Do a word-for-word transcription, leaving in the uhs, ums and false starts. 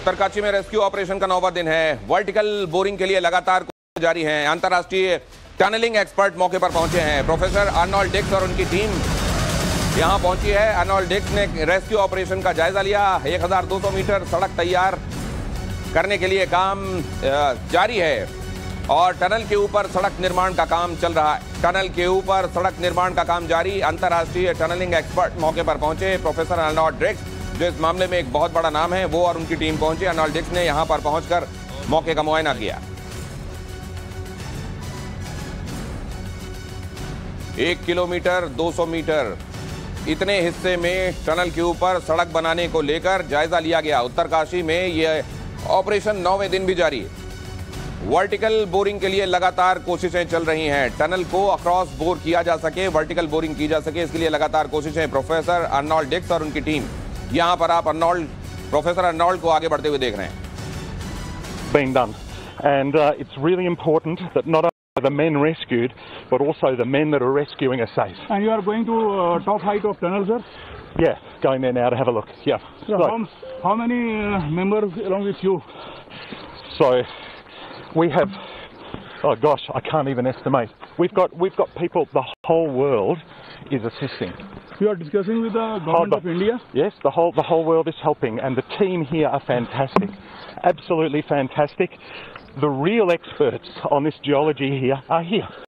उत्तरकाशी में rescue operation का नौवां दिन है। वर्टिकल बोरिंग के लिए लगातार कोशिशें जारी हैं। अंतर्राष्ट्रीय टनलिंग एक्सपर्ट मौके पर पहुंचे हैं। प्रोफेसर अर्नोल्ड डिक्स और उनकी टीम यहां पहुंची है। अर्नोल्ड डिक्स ने रेस्क्यू ऑपरेशन का जायजा लिया। एक हज़ार दो सौ मीटर सड़क तैयार करने के लिए काम जारी है और टनल के ऊपर सड़क निर्माण का काम चल रहा है। टनल के ऊपर सड़क निर्माण का काम जारी। अंतर्राष्ट्रीय टनलिंग एक्सपर्ट मौके पर पहुंचे। प्रोफेसर अर्नोल्ड डिक्स जो इस मामले में एक बहुत बड़ा नाम है, वो और उनकी टीम पहुंचे। अर्नोल्ड डिक्स ने यहां पर पहुंचकर मौके का मुआयना किया। एक किलोमीटर दो सौ मीटर इतने हिस्से में टनल के ऊपर सड़क बनाने को लेकर जायजा लिया गया। उत्तरकाशी में यह ऑपरेशन नौवें दिन भी जारी है। वर्टिकल बोरिंग के लिए लगातार कोशिशें चल रही हैं। टनल को अक्रॉस बोर किया जा सके, वर्टिकल बोरिंग की जा सके, इसके लिए लगातार कोशिशें। प्रोफेसर अर्नोल्ड डिक्स और उनकी टीम यहां पर आप अर्नोल्ड प्रोफेसर अर्नोल्ड को आगे बढ़ते हुए देख रहे हैं। Being done, and uh, it's really important that not only the men rescued, but also the men that are rescuing are safe. And you are going to uh, top height of tunnel, sir? Yeah, going there now to have a look. Yeah. So, so, how, how many uh, members along with you? So we have. Oh gosh, I can't even estimate. We've got we've got people. The whole world is assisting. You are discussing with the government of India? Yes, the whole the whole world is helping, and the team here are fantastic, absolutely fantastic. The real experts on this geology here are here.